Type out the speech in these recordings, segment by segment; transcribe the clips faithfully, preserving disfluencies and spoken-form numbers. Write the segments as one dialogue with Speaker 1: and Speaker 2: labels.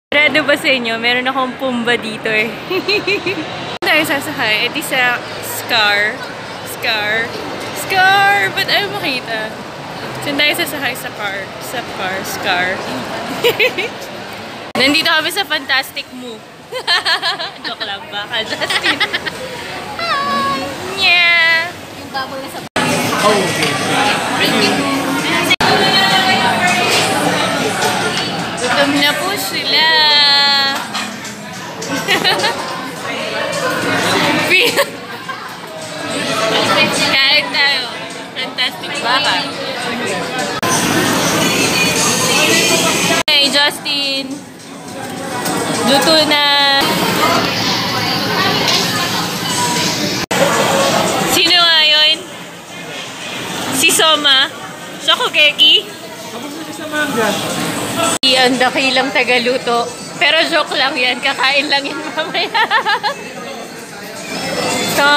Speaker 1: Redo ba sa inyo? Meron akong pumba dito eh. Tayo sasakay. Ito sa Scar. Scar. Scar! Ba't ayaw makita? So, tayo sasakay sa car. Sa car. Scar. Nandito kami sa Fantastic Move. Joke lang. Baka Justin. Yeah!
Speaker 2: Yung baboy na sa...
Speaker 3: Oh, okay. Thank you.
Speaker 1: Gutom na po sila. Kain tayo. Fantastic Baka. Hey, Justin. Luto na. Sino nga yun? Si Soma? Shokugeki?
Speaker 3: Tapos na sa manga.
Speaker 1: Ang dakilang tagaluto. Pero joke lang yan. Kakain lang yan mamaya. So...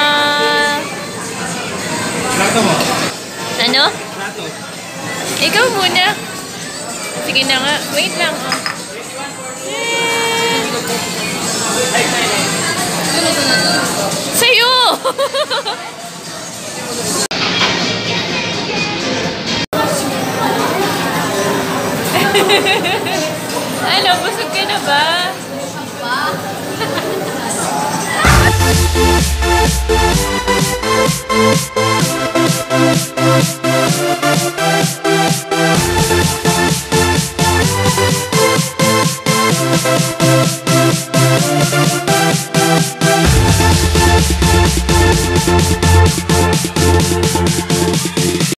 Speaker 3: Plato mo.
Speaker 1: Ano?
Speaker 3: Plato.
Speaker 1: Ikaw muna. Sige na nga. Wait lang. Oh. Sa'yo! Ano? Busog ka na ba?
Speaker 2: Pa?